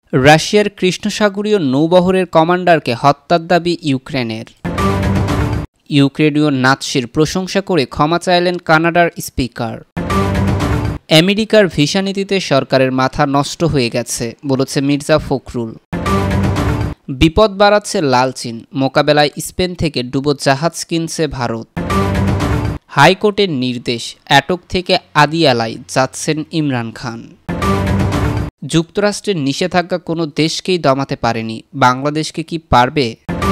রাশিয়ার কৃষ্ণসাগরীয় নৌবহরের কমান্ডারকে হত্যার দাবি ইউক্রেনের। ইউক্রেনীয় নাৎসির প্রশংসা করে ক্ষমা চাইলেন কানাডার স্পিকার। আমেরিকার ভিসা নীতিতে সরকারের মাথা নষ্ট হয়ে গেছে বলেছে মির্জা ফখরুল। বিপদ বাড়াচ্ছে লাল চীন, মোকাবেলায় স্পেন থেকে ডুবোজাহাজ কিনছে ভারত। হাইকোর্টের নির্দেশ, আটক থেকে আদিয়ালায় যাচ্ছেন ইমরান খান। যুক্তরাষ্ট্রের নিষেধাজ্ঞা কোনো দেশকেই দমাতে পারেনি, বাংলাদেশকে কি পারবে?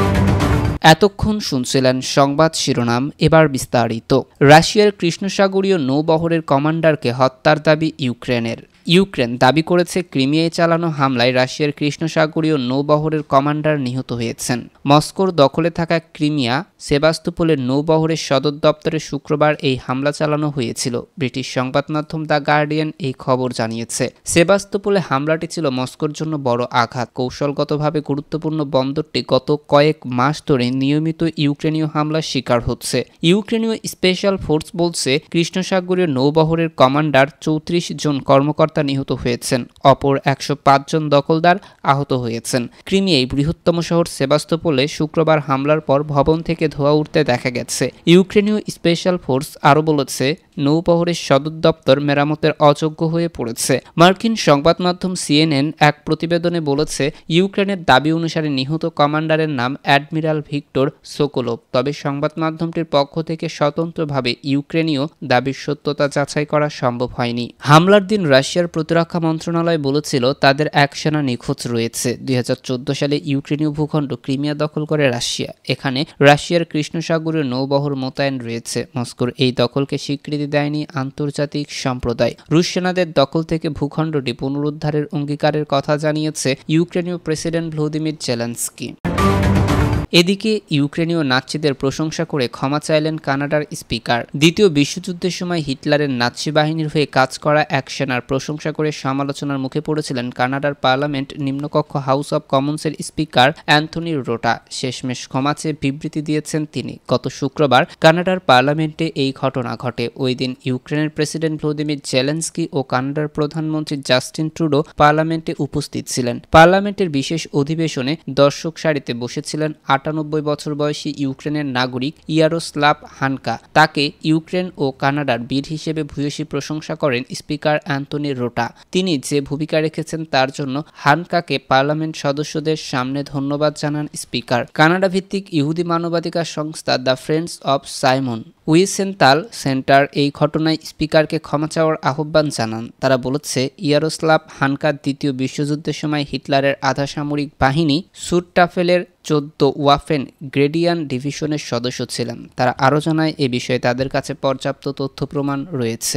এতক্ষণ শুনছিলেন সংবাদ শিরোনাম, এবার বিস্তারিত। রাশিয়ার কৃষ্ণসাগরীয় নৌবহরের কমান্ডারকে হত্যার দাবি ইউক্রেনের। ইউক্রেন দাবি করেছে ক্রিমিয়ায় চালানো হামলায় রাশিয়ার কৃষ্ণসাগরীয় নৌবহরের কমান্ডার নিহত হয়েছেন। মস্কোর দখলে থাকা ক্রিমিয়া সেবাস্তোপোলের নৌবহরের সদর দপ্তরে শুক্রবার এই হামলা চালানো হয়েছিল। ব্রিটিশ সংবাদ মাধ্যম দ্য গার্ডিয়ান এই খবর জানিয়েছে। সেবাস্তোপোলে হামলাটি ছিল মস্কোর জন্য বড় আঘাত। কৌশলগতভাবে গুরুত্বপূর্ণ বন্দরটি গত কয়েক মাস ধরে নিয়মিত ইউক্রেনীয় হামলার শিকার হচ্ছে। ইউক্রেনীয় স্পেশাল ফোর্স বলছে কৃষ্ণসাগরীয় নৌবহরের কমান্ডার ৩৪ জন কর্মকর্তা নিহত হয়েছেন, অপর ১০৫ জন দখলদার আহত হয়েছেন। ক্রিমিয়ায় বৃহত্তম শহর সেবাস্তোপোলে শুক্রবার হামলার পর ভবন থেকে ধোঁয়া উঠতে দেখা গেছে। ইউক্রেনীয় স্পেশাল ফোর্স আরও বলেছে নৌবহরের সদর দপ্তর মেরামতের অযোগ্য হয়ে পড়েছে। মার্কিন সংবাদ মাধ্যম সিএনএন এক প্রতিবেদনে বলেছে ইউক্রেনের দাবি অনুসারে নিহত কমান্ডারের নাম অ্যাডমিরাল ভিক্টর সোকোলভ। তবে সংবাদ মাধ্যমটির পক্ষ থেকে স্বতন্ত্রভাবে ইউক্রেনীয় দাবির সত্যতা যাচাই করা সম্ভব হয়নি। হামলার দিন রাশিয়ার প্রতিরক্ষা মন্ত্রণালয় বলেছিল তাদের এক সেনা নিখোঁজ রয়েছে। ২০১৪ সালে ইউক্রেনীয় ভূখণ্ড ক্রিমিয়া দখল করে রাশিয়া। এখানে রাশিয়ার কৃষ্ণসাগরীয় নৌবহর মোতায়েন রয়েছে। মস্কোর এই দখলকে স্বীকৃতি দেয়নি আন্তর্জাতিক সম্প্রদায়। রুশ সেনাদের দখল থেকে ভূখণ্ডটি পুনরুদ্ধারের অঙ্গীকারের কথা জানিয়েছে ইউক্রেনীয় প্রেসিডেন্ট ভ্লাদিমির জেলেনস্কি। এদিকে ইউক্রেনীয় নাৎসিদের প্রশংসা করে ক্ষমা চাইলেন কানাডার স্পিকার। দ্বিতীয় বিশ্বযুদ্ধের সময় হিটলারের নাৎসি বাহিনীর হয়ে কাজ করা এক সেনার প্রশংসা করে সমালোচনার মুখে পড়েছিলেন কানাডার পার্লামেন্ট নিম্নকক্ষ হাউস অব কমন্সের স্পিকার অ্যান্থনি রোটা। শেষমেশ ক্ষমা চেয়ে বিবৃতি দিয়েছেন তিনি। গত শুক্রবার কানাডার পার্লামেন্টে এই ঘটনা ঘটে। ওই দিন ইউক্রেনের প্রেসিডেন্ট ভ্লাদিমির জেলেনস্কি ও কানাডার প্রধানমন্ত্রী জাস্টিন ট্রুডো পার্লামেন্টে উপস্থিত ছিলেন। পার্লামেন্টের বিশেষ অধিবেশনে দর্শক সারিতে বসেছিলেন ৯৮ বছর বয়সী ইউক্রেনের নাগরিক ইয়ারোস্লাভ হানকা। তাকে ইউক্রেন ও কানাডার বীর হিসেবে ভূয়সী প্রশংসা করেন স্পিকার অ্যান্থনি রোটা। তিনি যে ভূমিকা রেখেছেন তার জন্য হানকাকে পার্লামেন্ট সদস্যদের সামনে ধন্যবাদ জানান স্পিকার। কানাডা ভিত্তিক ইহুদি মানবাধিকার সংস্থা the Friends of Simon Wiesenthal Center এই ঘটনায় স্পিকারকে ক্ষমা চাওয়ার আহ্বান জানান। তারা বলেছে ইয়ারোস্লাভ হানকা দ্বিতীয় বিশ্বযুদ্ধের সময় হিটলারের আধা সামরিক বাহিনী সুরটাফেলের ১৪ ওয়াফেন গ্রেডিয়ান ডিভিশনের সদস্য ছিলেন। তারা আরও জানায় এ বিষয়ে তাদের কাছে পর্যাপ্ত তথ্য প্রমাণ রয়েছে।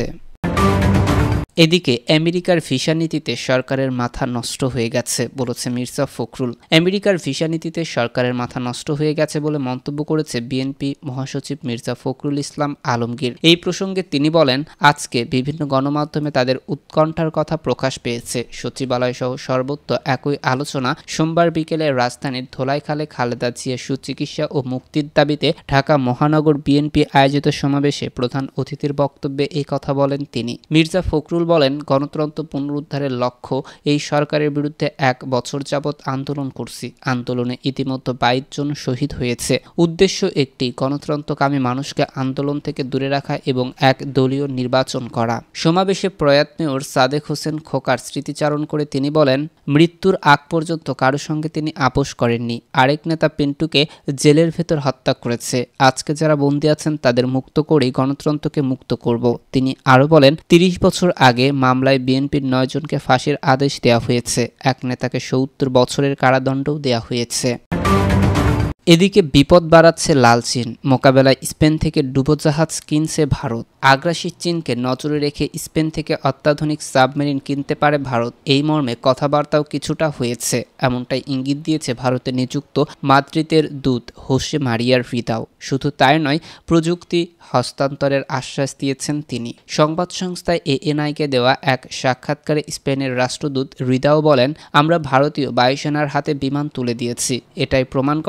এদিকে আমেরিকার ভিসা নীতিতে সরকারের মাথা নষ্ট হয়ে গেছে বলেছে মির্জা ফখরুল। আমেরিকার ভিসা নীতিতে সরকারের মাথা নষ্ট হয়ে গেছে বলে মন্তব্য করেছে বিএনপি মহাসচিব মির্জা ফখরুল ইসলাম আলমগীর। এই প্রসঙ্গে তিনি বলেন, আজকে বিভিন্ন গণমাধ্যমে তাদের উৎকণ্ঠার কথা প্রকাশ পেয়েছে। সচিবালয় সহ সর্বত্র একই আলোচনা। সোমবার বিকেলে রাজধানীর ধোলাইখালে খালেদা জিয়া সুচিকিৎসা ও মুক্তির দাবিতে ঢাকা মহানগর বিএনপি আয়োজিত সমাবেশে প্রধান অতিথির বক্তব্যে এই কথা বলেন তিনি। মির্জা ফখরুল বলেন, গণতন্ত্র পুনরুদ্ধারের লক্ষ্য এই সরকারের বিরুদ্ধে ১ বছর যাবৎ আন্দোলন করছি। আন্দোলনে ইতিমধ্যে ২২ জন শহীদ হয়েছে। উদ্দেশ্য একটি, গণতন্ত্রকামী মানুষকে আন্দোলন থেকে দূরে রাখা এবং এক দলীয় নির্বাচন করা। সমাবেশে প্রয়াত মেয়র সাদেক হোসেন খোকার স্মৃতিচারণ করে তিনি বলেন, মৃত্যুর আগ পর্যন্ত কারো সঙ্গে তিনি আপোষ করেননি। আরেক নেতা পিন্টুকে জেলের ভেতর হত্যা করেছে। আজকে যারা বন্দী আছেন তাদের মুক্ত করেই গণতন্ত্রকে মুক্ত করব। তিনি আরও বলেন, ৩০ বছর আগে মামলায় বিএনপির ৯ জনকে ফাঁসির আদেশ দেওয়া হয়েছে। এক নেতাকে ৭০ বছরের কারাদণ্ডও দেওয়া হয়েছে। এদিকে বিপদ বাড়াচ্ছে লাল চীন, মোকাবেলায় স্পেন থেকে ডুবোজাহাজ কিনছে ভারত। আগ্রাসী চীনকে নজরে রেখে স্পেন থেকে অত্যাধুনিক সাবমেরিন কিনতে পারে ভারত। এই মর্মে কথাবার্তাও কিছুটা হয়েছে, এমনটাই ইঙ্গিত দিয়েছে ভারতে নিযুক্ত মাদ্রিদের দূত হোসে মারিয়ার ভিদাও। শুধু তাই নয়, প্রযুক্তি হস্তান্তরের আশ্বাস দিয়েছেন তিনি। সংবাদ সংস্থা এএনআইকে দেওয়া এক সাক্ষাৎকারে স্পেনের রাষ্ট্রদূত রিদাও বলেন, আমরা ভারতীয় বায়ুসেনার হাতে বিমান তুলে দিয়েছি। এটাই প্রমাণ করে যে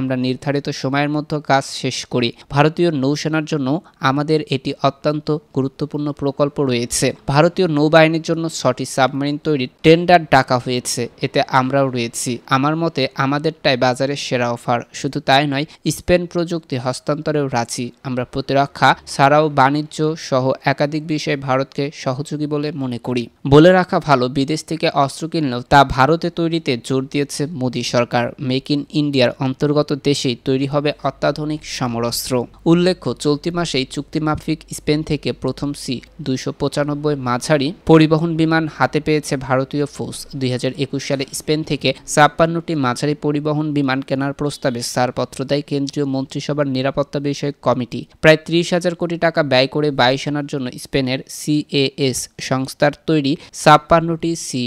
আমরা নির্ধারিত সময়ের মধ্যে কাজ শেষ করি। ভারতীয় নৌসেনার জন্য আমাদের এটি অত্যন্ত গুরুত্বপূর্ণ প্রকল্প রয়েছে। ভারতীয় নৌবাহিনীর জন্য 6টি সাবমেরিন তৈরির টেন্ডার ডাকা হয়েছে, এতে আমরাও রয়েছি। আমার মতে আমাদেরটাই বাজারের সেরা অফার। শুধু তাই নয়, স্পেন প্রযুক্তি হস্তান্তরেও রাজি। আমরা প্রতিরক্ষা ছাড়াও বাণিজ্য সহ একাধিক বিষয়ে ভারতকে সহযোগী বলে মনে করি। বলে রাখা ভালো, বিদেশ থেকে অস্ত্র কিনলেও তা ভারতে তৈরিতে জোর দিয়েছে মোদী সরকার। মেক ইন ইন্ডিয়ার অন্তর্গত দেশেই তৈরি হবে অত্যাধুনিক সমরাস্ত্র। উল্লেখ্য, চলতি মাসেই চুক্তিমাফিক স্পেন থেকে প্রথম C-295 মাঝারি পরিবহন বিমান হাতে পেয়েছে ভারতীয় ফৌজ। 2021 সালে স্পেন থেকে 56টি মাঝারি পরিবহন বিমান কেনার প্রস্তাবে ছাড়পত্র দেয় কেন্দ্রীয় মন্ত্রিসভার নিরাপত্তা বিষয়ক কমিটি। প্রায় 30,000 কোটি টাকা ব্যয় করে বায়ুসেনার জন্য স্পেনের CAS সংস্থার তৈরি 56টি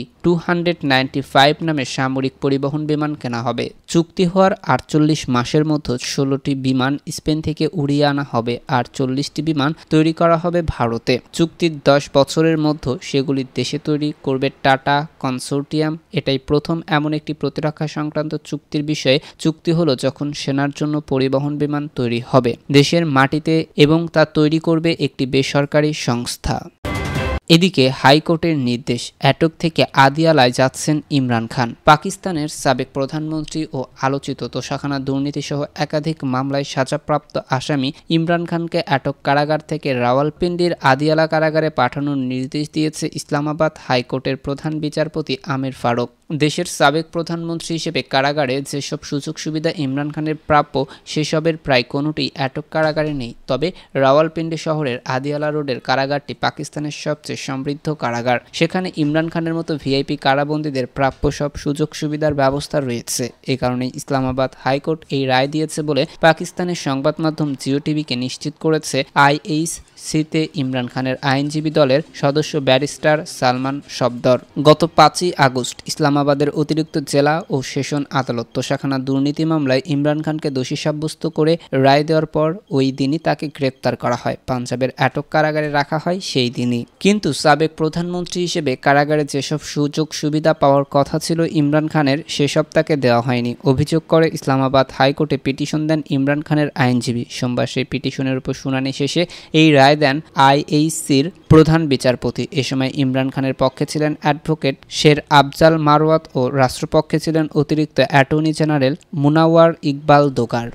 C-295 নামে সামরিক পরিবহন বিমান কেনা হবে। চুক্তি হওয়ার 48 মাসের মধ্যে 16টি বিমান স্পেন থেকে উড়িয়ে আনা হবে আর 40টি বিমান তৈরি করা হবে ভারতে। চুক্তির 10 বছরের মধ্যে সেগুলি দেশে তৈরি করবে টাটা কনসোর্টিয়াম। এটাই প্রথম এমন একটি প্রতিরক্ষা সংক্রান্ত চুক্তির বিষয়ে চুক্তি হলো যখন সেনার জন্য পরিবহন বিমান তৈরি হবে দেশের মাটিতে এবং তা তৈরি করবে একটি বেসরকারি সংস্থা। এদিকে হাইকোর্টের নির্দেশ, আটক থেকে আদিয়ালায় যাচ্ছেন ইমরান খান। পাকিস্তানের সাবেক প্রধানমন্ত্রী ও আলোচিত তোষাখানা দুর্নীতিসহ একাধিক মামলায় সাজাপ্রাপ্ত আসামি ইমরান খানকে আটক কারাগার থেকে রাওয়ালপিন্ডির আদিয়ালা কারাগারে পাঠানোর নির্দেশ দিয়েছে ইসলামাবাদ হাইকোর্টের প্রধান বিচারপতি আমির ফারুক। দেশের সাবেক প্রধানমন্ত্রী হিসেবে কারাগারে যেসব সুযোগ সুবিধা ইমরান খানের প্রাপ্য সেসবের প্রায় কোনোটিই আটক কারাগারে নেই। তবে রাওয়ালপিন্ডি শহরের আদিয়ালা রোডের কারাগারটি পাকিস্তানের সবচেয়ে সমৃদ্ধ কারাগার। সেখানে ইমরান খানের মতো ভিআইপি কারাবন্দীদের প্রাপ্য সব সুযোগ সুবিধার ব্যবস্থা রয়েছে। এ কারণে ইসলামাবাদ হাইকোর্ট এই রায় দিয়েছে বলে পাকিস্তানের সংবাদ মাধ্যম জিও টিভিকে নিশ্চিত করেছে আইএইচসিতে ইমরান খানের আইনজীবী দলের সদস্য ব্যারিস্টার সালমান সফদর। গত 5ই আগস্ট ইসলামাবাদের অতিরিক্ত জেলা ও সেশন আদালত তোষাখানা দুর্নীতি মামলায় ইমরান খানকে দোষী সাব্যস্ত করে রায় দেওয়ার পর ওই দিনই তাকে গ্রেপ্তার করা হয়। পাঞ্জাবের আটক কারাগারে রাখা হয় সেই দিনই। কিন্তু সাবেক প্রধানমন্ত্রী হিসেবে কারাগারে যেসব সুযোগ সুবিধা পাওয়ার কথা ছিল ইমরান খানের, সেসব তাকে দেওয়া হয়নি। অভিযোগ করে ইসলামাবাদ হাইকোর্টে পিটিশন দেন ইমরান খানের আইনজীবী। সোমবার সেই পিটিশনের উপর শুনানি শেষে এই রায় দেন আইএইচসির প্রধান বিচারপতি। এ সময় ইমরান খানের পক্ষে ছিলেন অ্যাডভোকেট শের আফজাল মারওয়াত ও রাষ্ট্রপক্ষে ছিলেন অতিরিক্ত অ্যাটর্নি জেনারেল মুনাওয়ার ইকবাল দোগার।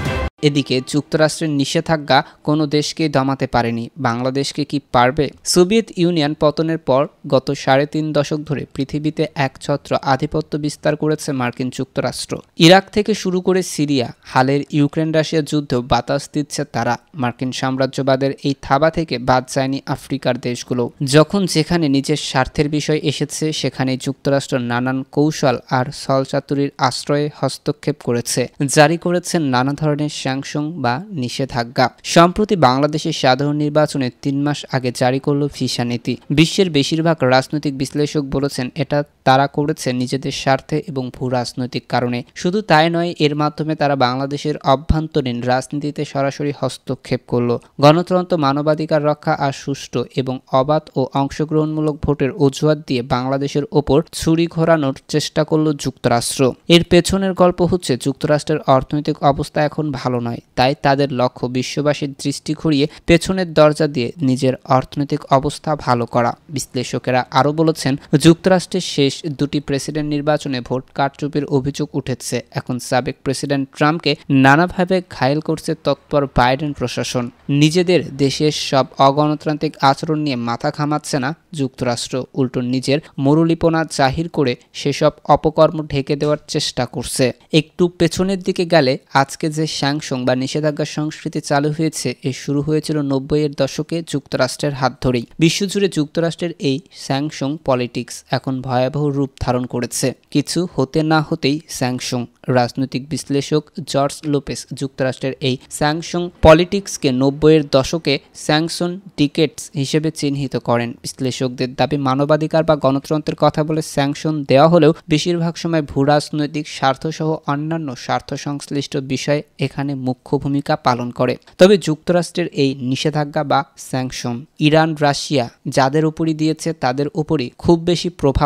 এদিকে যুক্তরাষ্ট্রের নিষেধাজ্ঞা কোনো দেশকেই দমাতে পারেনি, বাংলাদেশকে কি পারবে? সোভিয়েত ইউনিয়ন পতনের পর গত 3.5 দশক ধরে পৃথিবীতে একছত্র আধিপত্য বিস্তার করেছে মার্কিন যুক্তরাষ্ট্র। ইরাক থেকে শুরু করে সিরিয়া, হালের ইউক্রেন রাশিয়া যুদ্ধেও বাতাস দিচ্ছে তারা। মার্কিন সাম্রাজ্যবাদের এই থাবা থেকে বাদ যায়নি আফ্রিকার দেশগুলো। যখন যেখানে নিজের স্বার্থের বিষয় এসেছে সেখানে যুক্তরাষ্ট্র নানান কৌশল আর ছলচাতুরির আশ্রয়ে হস্তক্ষেপ করেছে, জারি করেছেন নানা ধরনের স্যাংশন বা নিষেধাজ্ঞা। সম্প্রতি বাংলাদেশের সাধারণ নির্বাচনে 3 মাস আগে জারি করল ভিসা নীতি। বিশ্বের বেশিরভাগ রাজনৈতিক বিশ্লেষক বলেছেন এটা তারা করেছে নিজেদের স্বার্থে এবং ভূ রাজনৈতিক কারণে। শুধু তাই নয়, এর মাধ্যমে তারা বাংলাদেশের অভ্যন্তরীণ রাজনীতিতে সরাসরি হস্তক্ষেপ করল। গণতন্ত্র, মানবাধিকার রক্ষা আর সুষ্ঠু এবং অবাধ ও অংশগ্রহণমূলক ভোটের অজুহাত দিয়ে বাংলাদেশের ওপর ছুরি ঘোরানোর চেষ্টা করল যুক্তরাষ্ট্র। এর পেছনের গল্প হচ্ছে যুক্তরাষ্ট্রের অর্থনৈতিক অবস্থা এখন ভালো নয়, তাই তাদের লক্ষ্য বিশ্ববাসীর দৃষ্টি ঘুরিয়ে পেছনের দরজা দিয়ে নিজের অর্থনৈতিক অবস্থা ভালো করা। বিশ্লেষকেরা আরও বলেছেন, যুক্তরাষ্ট্রের শেষ 2টি প্রেসিডেন্ট নির্বাচনে ভোট কারচুপির অভিযোগ উঠেছে। এখন সাবেক প্রেসিডেন্ট ট্রাম্পকে নানাভাবে ঘায়েল করছে তৎপর বাইডেন প্রশাসন। নিজেদের দেশের সব অগণতান্ত্রিক আচরণ নিয়ে মাথা ঘামাচ্ছে না যুক্তরাষ্ট্র, উল্টো নিজের মরুলিপনা জাহির করে সেসব অপকর্ম ঢেকে দেওয়ার চেষ্টা করছে। একটু পেছনের দিকে গেলে আজকে যে স্যাংশন বা নিষেধাজ্ঞা সংস্কৃতি চালু হয়েছে, এ শুরু হয়েছিল 90-এর দশকে যুক্তরাষ্ট্রের হাত ধরেই। বিশ্বজুড়ে যুক্তরাষ্ট্রের এই স্যাংশন পলিটিক্স এখন ভয়াবহ রূপ ধারণ করেছে। কিছু হতে না হতেই স্যাংশন। রাজনৈতিক বিশ্লেষক জর্জ লোপেস যুক্তরাষ্ট্রের এই স্যাংশন পলিটিক্সকে 90-এর দশকে স্যাংশন ডিকেটস হিসেবে চিহ্নিত করেন। বিশ্লেষকদের দাবি, মানবাধিকার বা গণতন্ত্রের কথা বলে স্যাংশন দেওয়া হলেও বেশিরভাগ সময় ভূ রাজনৈতিক স্বার্থসহ অন্যান্য স্বার্থ সংশ্লিষ্ট বিষয় এখানে মুখ্য ভূমিকা পালন করে। তবে যুক্তরাষ্ট্রের এই নিষেধাজ্ঞা বা স্যাংশন ইরান, রাশিয়া যাদের উপরই দিয়েছে তাদের উপরই খুব বেশি প্রভাব পড়েনি।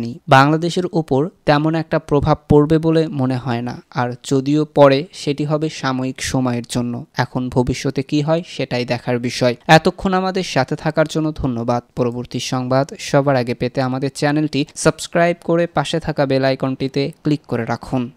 জানি বাংলাদেশের উপর তেমন একটা প্রভাব পড়বে বলে মনে হয় না, আর যদিও পড়ে সেটি হবে সাময়িক সময়ের জন্য। এখন ভবিষ্যতে কি হয় সেটাই দেখার বিষয়। এতক্ষণ আমাদের সাথে থাকার জন্য ধন্যবাদ। পরবর্তী সংবাদ সবার আগে পেতে আমাদের চ্যানেলটি সাবস্ক্রাইব করে পাশে থাকা বেল আইকনটিতে ক্লিক করে রাখুন।